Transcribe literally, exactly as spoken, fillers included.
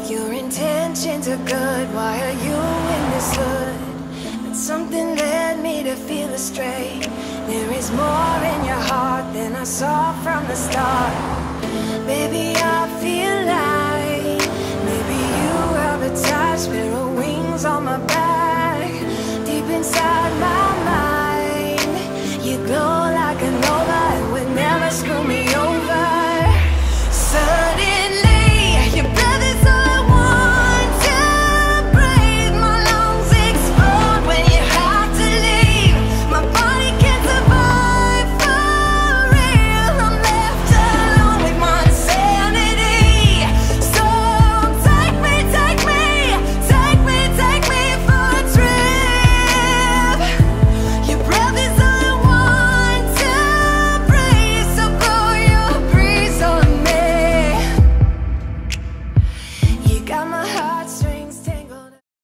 Your intentions are good, why are you in this hood? But something led me to feel astray. There is more in your heart than I saw from the start. Baby, I feel like maybe you have a touch, pair of wings on my back. Deep inside my mind, you glow like a nova and would never screw me over. Suddenly, your breath is all I want to breathe. My lungs explode when you have to leave. My body can't survive for real. I'm left alone with my insanity. So take me, take me, take me, take me for a trip. Your breath is all I want to breathe. So blow your breeze on me. You got my heart